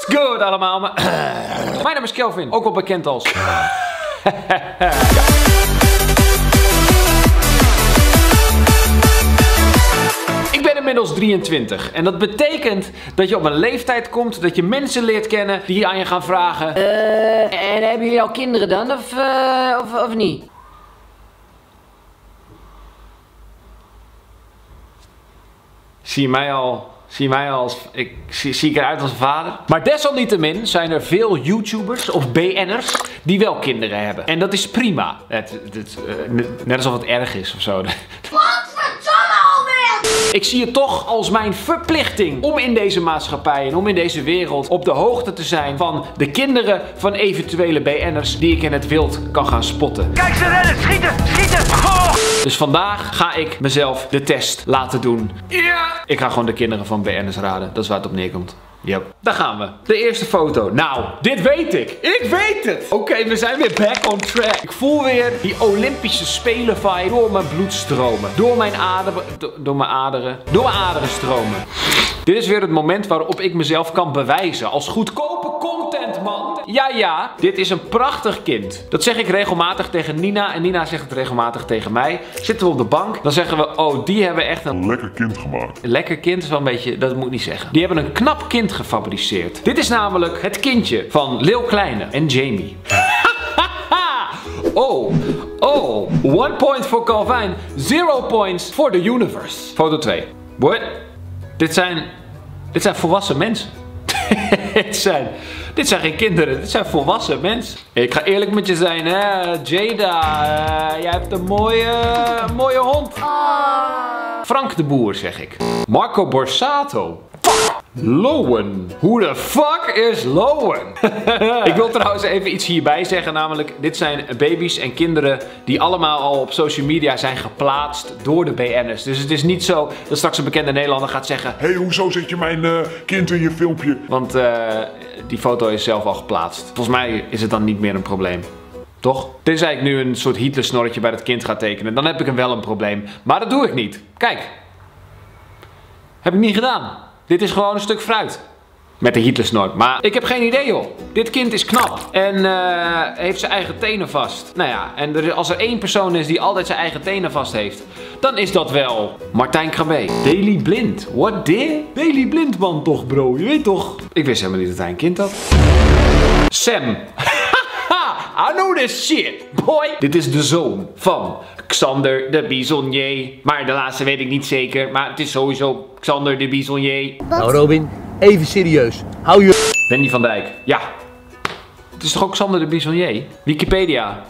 Good allemaal. Mijn naam is Kelvin, ook wel bekend als... Ik ben inmiddels 23 en dat betekent dat je op een leeftijd komt dat je mensen leert kennen die aan je gaan vragen. En hebben jullie al kinderen dan of niet? Zie je mij al als... Zie ik eruit als een vader? Maar desalniettemin zijn er veel YouTubers of BN'ers die wel kinderen hebben. En dat is prima. Net alsof het erg is of zo. Ik zie het toch als mijn verplichting om in deze maatschappij en om in deze wereld op de hoogte te zijn van de kinderen van eventuele BN'ers die ik in het wild kan gaan spotten. Kijk ze rennen, schieten, schieten! Oh! Dus vandaag ga ik mezelf de test laten doen. Ja! Ik ga gewoon de kinderen van BN'ers raden. Dat is waar het op neerkomt. Yep. Daar gaan we. De eerste foto. Nou, dit weet ik. Ik weet het. Oké, we zijn weer back on track. Ik voel weer die Olympische Spelen vibe door mijn bloed stromen. Door mijn aderen stromen. Dit is weer het moment waarop ik mezelf kan bewijzen als goedkope content, man. Ja, dit is een prachtig kind. Dat zeg ik regelmatig tegen Nina en Nina zegt het regelmatig tegen mij. Zitten we op de bank, dan zeggen we, oh, die hebben echt een lekker kind gemaakt. Een lekker kind is wel een beetje, dat moet ik niet zeggen. Die hebben een knap kind gefabriceerd. Dit is namelijk het kindje van Lil Kleine en Jamie. Oh, 1 point voor Calvin, 0 points voor the universe. Foto 2. What? Dit zijn volwassen mensen. Dit zijn geen kinderen, dit zijn volwassen mensen. Ik ga eerlijk met je zijn, hè. Jada, jij hebt een mooie hond. Frank de Boer, zeg ik. Marco Borsato. Fuck! Lowen. Hoe de fuck is Lowen? Ik wil trouwens even iets hierbij zeggen, namelijk dit zijn baby's en kinderen die allemaal al op social media zijn geplaatst door de BN'ers. Dus het is niet zo dat straks een bekende Nederlander gaat zeggen: hé, hoezo zet je mijn kind in je filmpje? Want die foto is zelf al geplaatst. Volgens mij is het dan niet meer een probleem. Toch? Tenzij ik nu een soort Hitler-snorretje bij dat kind ga tekenen, dan heb ik wel een probleem. Maar dat doe ik niet. Kijk. Heb ik niet gedaan. Dit is gewoon een stuk fruit. Met de Hitlersnor. Maar ik heb geen idee, joh. Dit kind is knap. En heeft zijn eigen tenen vast. Nou ja, en als er één persoon is die altijd zijn eigen tenen vast heeft, dan is dat wel Martijn Krabbe. Daily Blind. What the? Daily Blind man toch, bro. Je weet toch? Ik wist helemaal niet dat hij een kind had. Sam. I know this shit, boy. Dit is de zoon van Xander de Bisonnier. Maar de laatste weet ik niet zeker. Maar het is sowieso Xander de Bisonnier. Nou Robin, even serieus. Hou je... Wendy van Dijk. Ja. Het is toch ook Xander de Bisonnier? Wikipedia.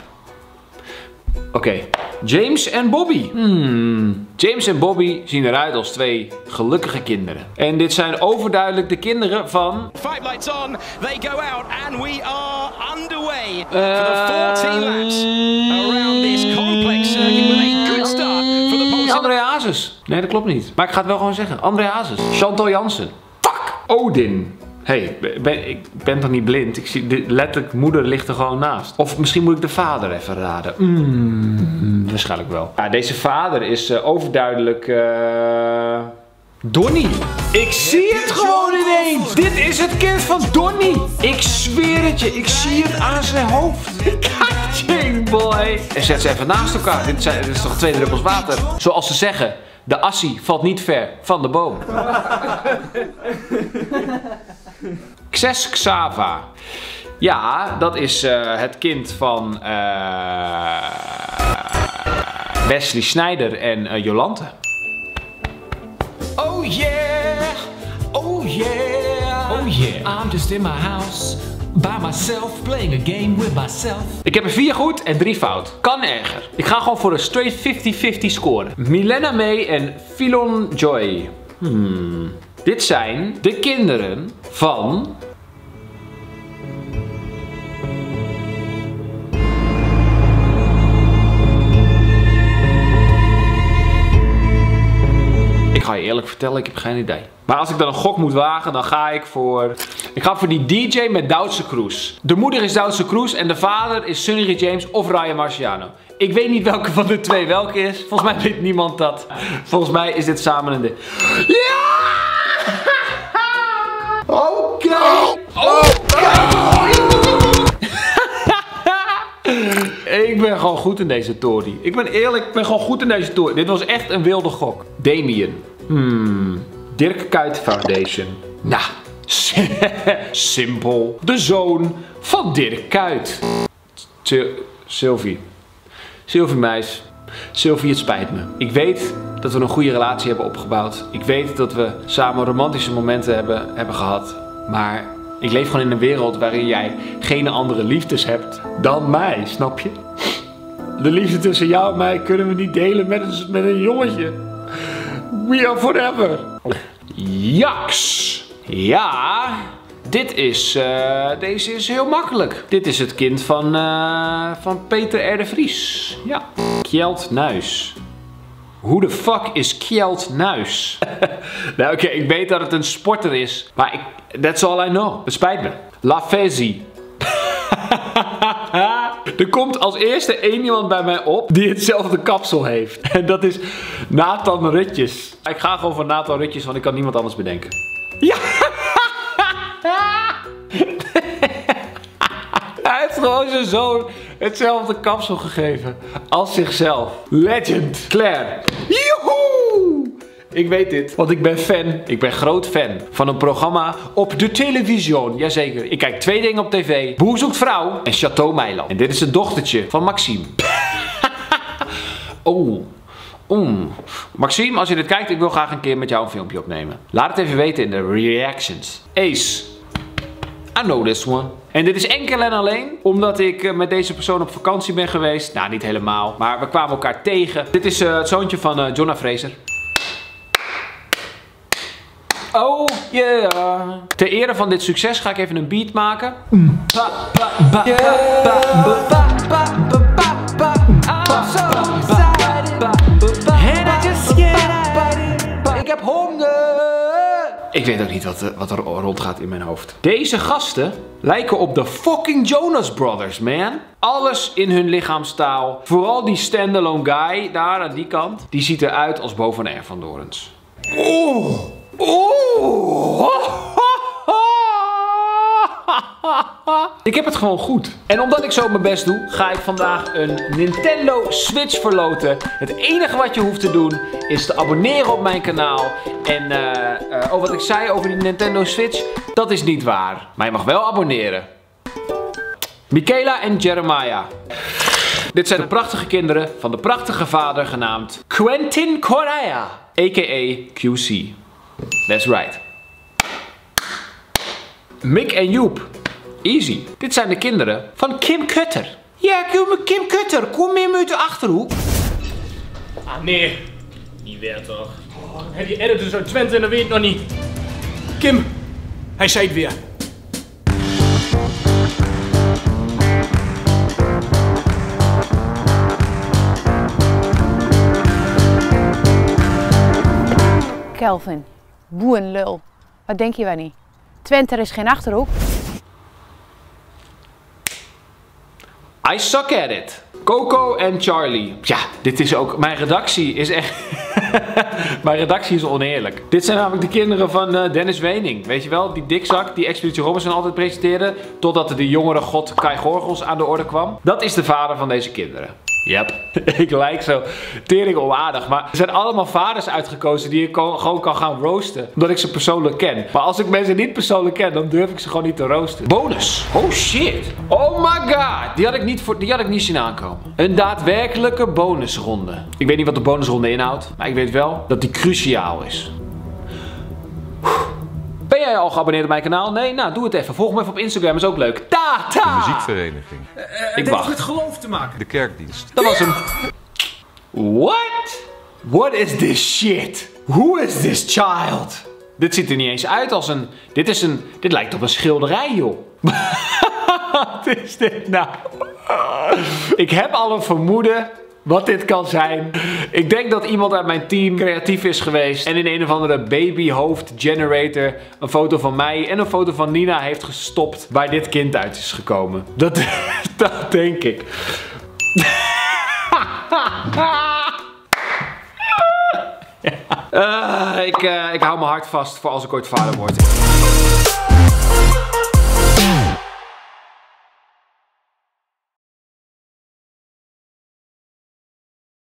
Oké. James en Bobby. James en Bobby zien eruit als twee gelukkige kinderen. En dit zijn overduidelijk de kinderen van... Fight lights on, they go out and we are underway for the 14 laps around this complex circuit with a good start for the Poolse. André Hazes. Nee, dat klopt niet. Maar ik ga het wel gewoon zeggen. André Hazes. Chantal Jansen. Fuck! Odin. Hé, ik ben toch niet blind? Ik zie letterlijk, moeder ligt er gewoon naast. Of misschien moet ik de vader even raden. Waarschijnlijk wel. Ja, deze vader is overduidelijk... Donnie. Ik zie het gewoon ineens. Dit is het kind van Donnie. Ik zweer het je. Ik zie het aan zijn hoofd. Kijk, boy. En zet ze even naast elkaar. Dit is toch 2 druppels water. Zoals ze zeggen. De assie valt niet ver van de boom. Xes Xava. Ja, dat is het kind van Wesley Sneijder en Jolante. Oh yeah, oh yeah, oh yeah. I'm just in my house, by myself, playing a game with myself. Ik heb er 4 goed en 3 fout. Kan erger. Ik ga gewoon voor een straight 50-50 scoren. Milena May en Philon Joy. Dit zijn de kinderen van... Ik ga je eerlijk vertellen, ik heb geen idee. Maar als ik dan een gok moet wagen, dan ga ik voor... Ik ga voor die DJ met Duitse Kroes. De moeder is Duitse Kroes en de vader is Sunny James of Ryan Marciano. Ik weet niet welke van de twee welke is. Volgens mij weet niemand dat. Volgens mij is dit samen een ding. Ja! Oké! Ik ben gewoon goed in deze tory. Ik ben eerlijk, ik ben gewoon goed in deze tory. Dit was echt een wilde gok. Damien. Dirk Kuyt Foundation. Nou, simpel. De zoon van Dirk Kuyt. Sylvie. Sylvie meis. Sylvie, het spijt me. Ik weet dat we een goede relatie hebben opgebouwd. Ik weet dat we samen romantische momenten hebben gehad. Maar ik leef gewoon in een wereld waarin jij geen andere liefdes hebt dan mij, snap je? De liefde tussen jou en mij kunnen we niet delen met een jongetje. We are forever. Jaks. Ja, deze is heel makkelijk. Dit is het kind van Peter R. de Vries. Ja. Kjeld Nuis. Hoe de fuck is Kjeld Nuis? Nou oké, ik weet dat het een sporter is. Maar that's all I know. Het spijt me. Lavezzi. Er komt als eerste één iemand bij mij op die hetzelfde kapsel heeft. En dat is Nathan Rutjes. Ik ga gewoon voor Nathan Rutjes, want ik kan niemand anders bedenken. Ja! Hij heeft gewoon zijn zoon hetzelfde kapsel gegeven als zichzelf. Legend. Claire. Joehoe! Ik weet dit, want ik ben fan. Ik ben groot fan van een programma op de televisie. Jazeker. Ik kijk 2 dingen op tv. Boer zoekt vrouw en Chateau Meiland. En dit is het dochtertje van Maxime. Maxime, als je dit kijkt, ik wil graag een keer met jou een filmpje opnemen. Laat het even weten in de reactions. Ace. I know this one. En dit is enkel en alleen omdat ik met deze persoon op vakantie ben geweest. Nou, niet helemaal, maar we kwamen elkaar tegen. Dit is het zoontje van Jonna Fraser. Oh yeah. Ter ere van dit succes ga ik even een beat maken. Ik heb honger. Ik weet ook niet wat er rondgaat in mijn hoofd. Deze gasten lijken op de fucking Jonas Brothers, man. Alles in hun lichaamstaal. Vooral die standalone guy daar aan die kant. Die ziet eruit als Bo van R. van Dorens. Oeh. Oeh. Ik heb het gewoon goed. En omdat ik zo mijn best doe, ga ik vandaag een Nintendo Switch verloten. Het enige wat je hoeft te doen is te abonneren op mijn kanaal. En wat ik zei over die Nintendo Switch, dat is niet waar. Maar je mag wel abonneren. Michaela en Jeremiah. Dit zijn de prachtige kinderen van de prachtige vader genaamd Quentin Correa, a.k.a. QC. That's right. Mick en Joep. Easy. Dit zijn de kinderen van Kim Kutter. Ja, Kim Kutter, kom mee uit de Achterhoek. Ah, nee. Niet weer toch. Oh, die editor is uit Twente en dat weet ik nog niet. Kim, hij zei het weer. Kelvin, boerenlul. Wat denk je wel niet? Twente, er is geen Achterhoek. I suck at it. Coco en Charlie. Ja, dit is ook... Mijn redactie is echt... Mijn redactie is oneerlijk. Dit zijn namelijk de kinderen van Dennis Wening. Weet je wel? Die dikzak die Expeditie Robinson altijd presenteerde. Totdat de jongere god Kai Gorgels aan de orde kwam. Dat is de vader van deze kinderen. Yep. Ik lijk zo tering onaardig. Maar er zijn allemaal vaders uitgekozen die ik gewoon kan gaan roosten. Omdat ik ze persoonlijk ken. Maar als ik mensen niet persoonlijk ken, dan durf ik ze gewoon niet te roosten. Bonus. Oh shit. Oh my god. Die had ik niet zien aankomen. Een daadwerkelijke bonusronde. Ik weet niet wat de bonusronde inhoudt. Maar ik weet wel dat die cruciaal is. Ben jij al geabonneerd op mijn kanaal? Nee? Nou, doe het even. Volg me even op Instagram, is ook leuk. De muziekvereniging. Ik wacht. Het geloof te maken. De kerkdienst. Dat was hem. What? What is this shit? Who is this child? Dit ziet er niet eens uit als een... Dit lijkt op een schilderij, joh. Wat is dit nou? Ik heb al een vermoeden wat dit kan zijn. Ik denk dat iemand uit mijn team creatief is geweest en in een of andere babyhoofd generator een foto van mij en een foto van Nina heeft gestopt waar dit kind uit is gekomen. Dat denk ik. Ik hou mijn hart vast voor als ik ooit vader word.